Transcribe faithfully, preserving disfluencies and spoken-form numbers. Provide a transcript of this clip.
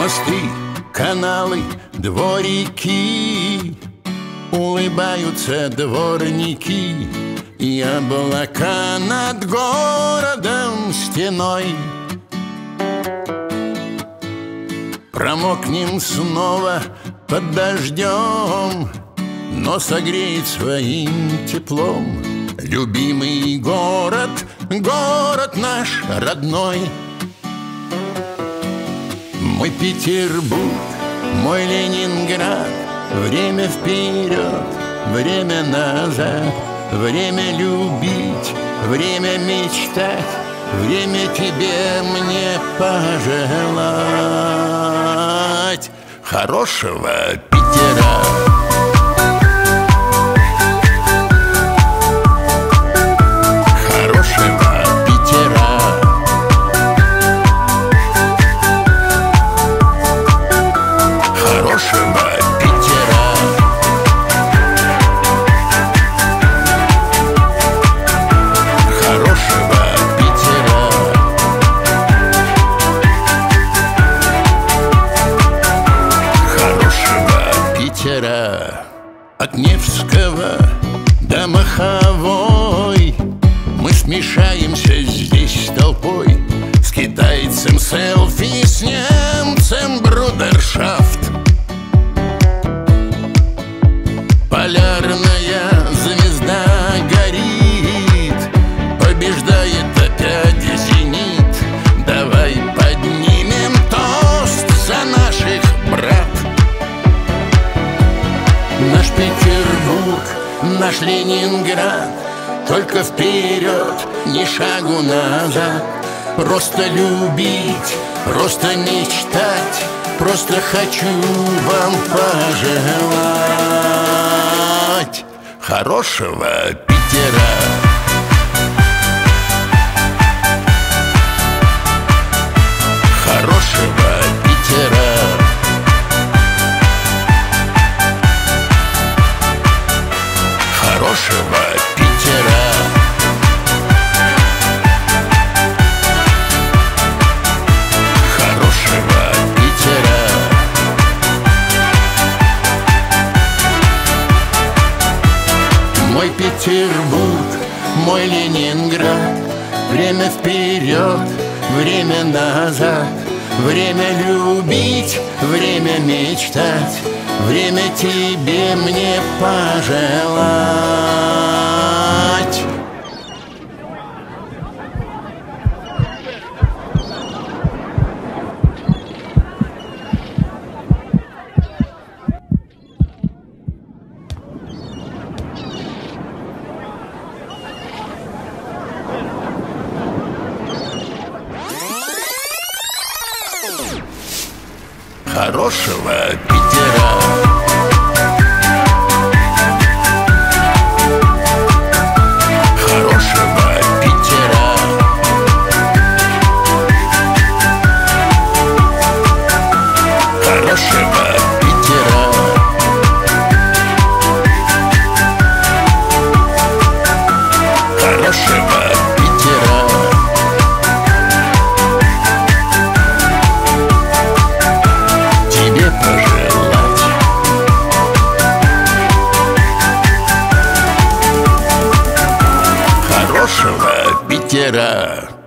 Мосты, каналы, дворики, улыбаются дворники, и облака над городом стеной. Промокнем снова под дождем, но согреет своим теплом любимый город, город наш родной. Мой Петербург, мой Ленинград, время вперед, время назад, время любить, время мечтать, время тебе мне пожелать хорошего Питера. От Невского до Маховой мы смешаемся здесь с толпой, с китайцем селфи, с немцем брудершафт. Полярная звезда горит, побеждает опять зенит. Давай поднимем тост за наших брат. Наш Петербург, наш Ленинград, только вперед, ни шагу назад. Просто любить, просто мечтать, просто хочу вам пожелать хорошего Питера. Хорошего Питера. Хорошего Питера. Хорошего Питера. Мой Петербург, мой Ленинград, время вперед, время назад, время любить, время мечтать, время тебе мне пожелать. Хорошего Питера. Хорошего Питера. Хорошего Питера. Хорошего Питера. Тебе пожелать хорошего Питера.